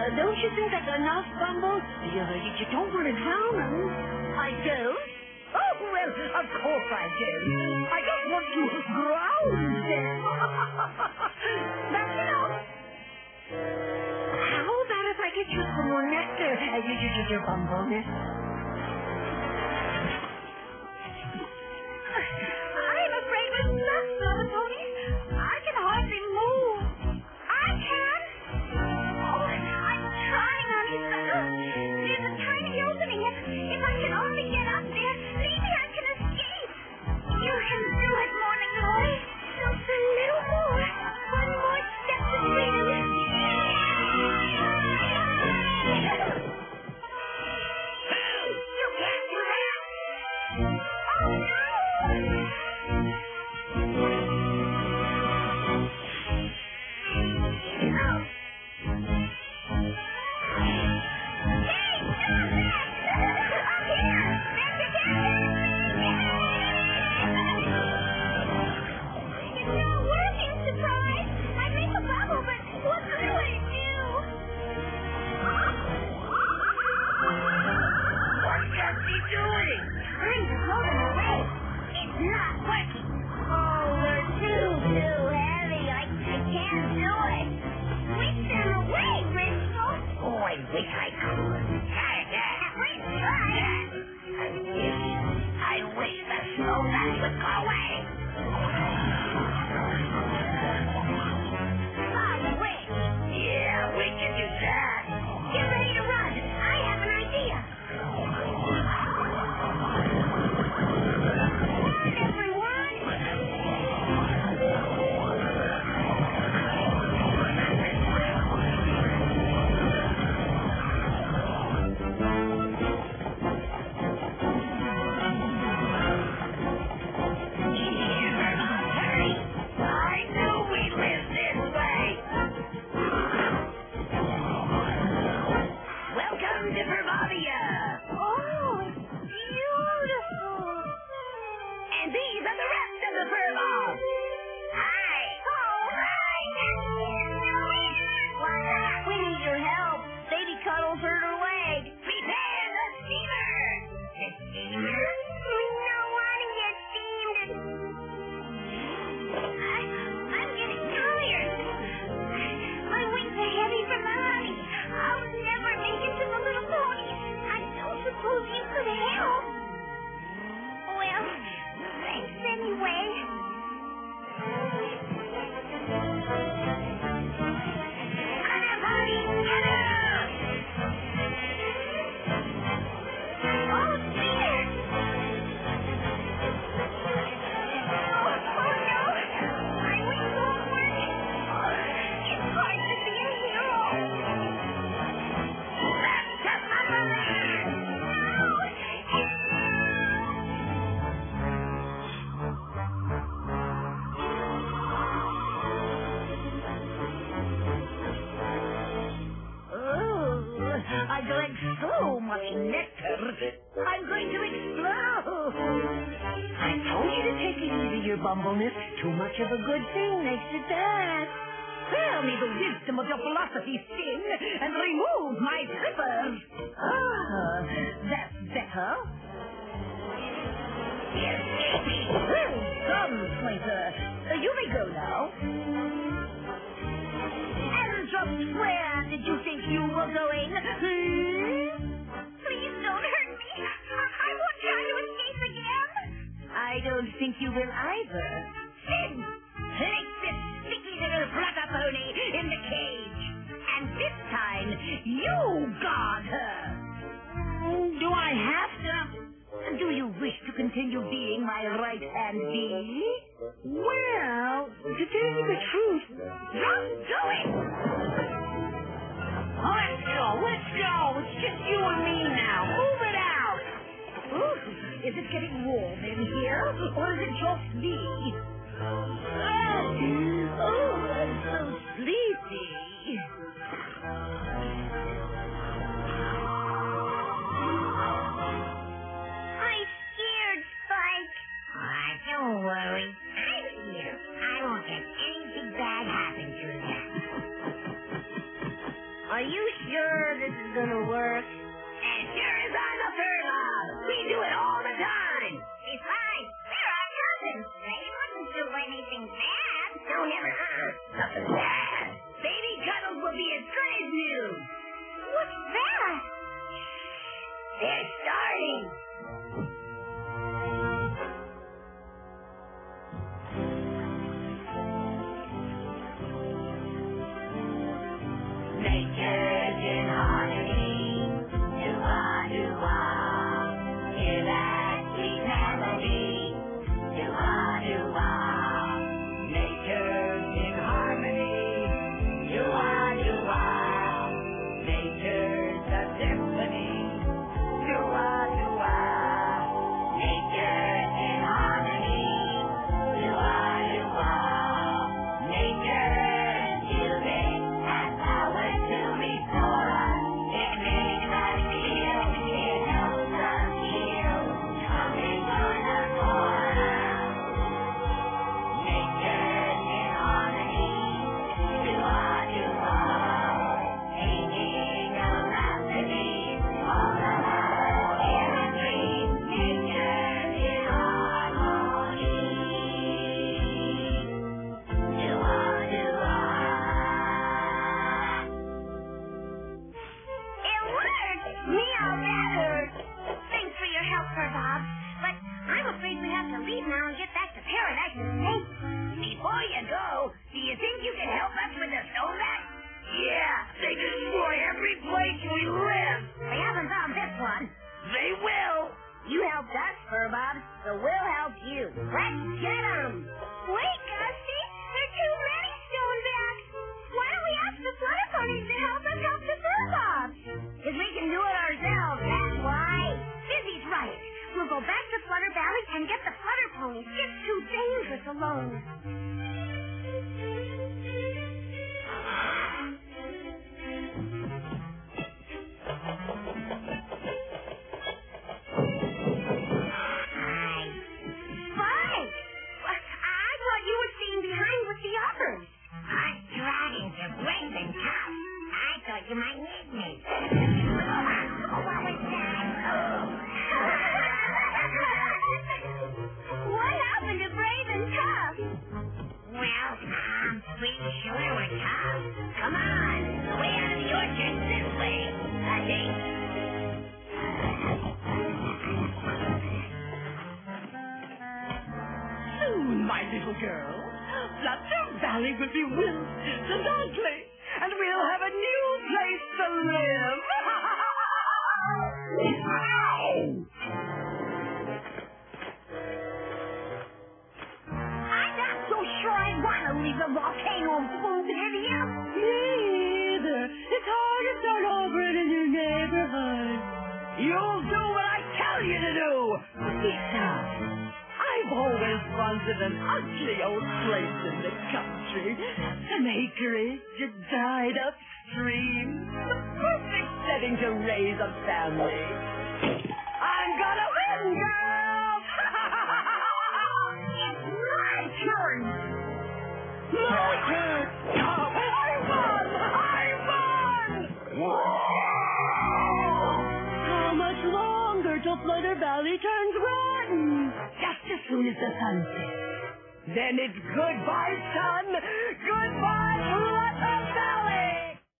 Don't you think that's enough, Bumble? You don't want to drown them. I don't? Oh, well, of course I don't. I don't want to drown them. That's enough. How about if I get you some more nectar? Your Bumble nectar. I'm afraid we're stuck, Mother Pony. I can hardly move. I can. Oh, I'm trying, Honeysuckle. There's a tiny opening. If I can only get up there, maybe I can escape. You can do it, Morning Glory. Just a little more. One more step to freedom. You can't do that. Oh, no. I drank so much nectar, I'm going to explode. I told you to take it easy, your bumbleness. Too much of a good thing makes it bad. Spare me the wisdom of your philosophy, Sting, and remove my slippers. Ah, that's better. Well done, Pointer. You may go now. And just where did you think you were going? Please don't hurt me. I won't try to escape again. I don't think you will either. Then, place this sticky little flutter pony in the cage. And this time, you guard her. Do I have to? Do you wish to continue being my right-hand bee? Well, to tell you the truth, just do it! Let's go! It's just you and me now. Move it out! Ooh, is it getting warm in here, or is it just me? Oh, I'm so sleepy. Don't worry. I'm here. I won't let anything bad happen to you. Are you sure this is gonna work? As sure as I'm a Furbob. We do it all the time. Besides, they're our cousins. They wouldn't do anything bad. Don't ever, nothing bad. Baby cuddles will be as good as new. What's that? They're starting. Nature's in harmony. Do-ah, do-ah. Hear that sweet melody. Do-ah, do-ah. Nature's in harmony. Do-ah, do-ah. Nature's a symphony. Do-ah, do-ah. Nature's in harmony. Do-ah, do-ah. Nature's music has power to restore us. It makes us feel, it helps us heal. Something gonna pour out. Nature's in harmony. Do-ah, do-ah. Singing a rhapsody. All of us in a dream. Nature's in harmony. Do-ah, do-ah. It worked! Meow, that hurt. Thanks for your help, Furbob. But I'm afraid we have to leave now and get back to Paradise Estate. Before you go, do you think you can help us with the stone bat? Yeah, they destroy every place we live. They haven't found this one. They will. You helped us, Furbob, so we'll help you. Let's get 'em! Wait, Gusty! There are too many stone bats! Why don't we ask the flutter ponies to help us help the Furbobs? Because we can do it ourselves, that's why. Dizzy's right. We'll go back to Flutter Valley and get the flutter ponies. It's too dangerous alone. Hi. Spike! I thought you were staying behind with the others. I'm dragons are brave and tough. I thought you might need me. What was that? What happened to Brave and Tough? Well, I'm pretty sure we're tough. Come on, way out of the orchard this way. Soon, my little girl, Flutter Valley will be wilted and ugly, and we'll have a new place to live. I'm not so sure I want to leave the volcano of food in here. Me either. It's hard to start over in a new neighborhood. You'll do what I tell you to do. Besides, I've always wanted an ugly old place in the country. An acreage, a dried-up stream. The perfect setting to raise a family. I'm gonna win, girl! It's my turn. My turn! I won! How much longer till Flutter Valley turns rotten? Just as soon as the sun sets. Then it's goodbye, sun. Goodbye,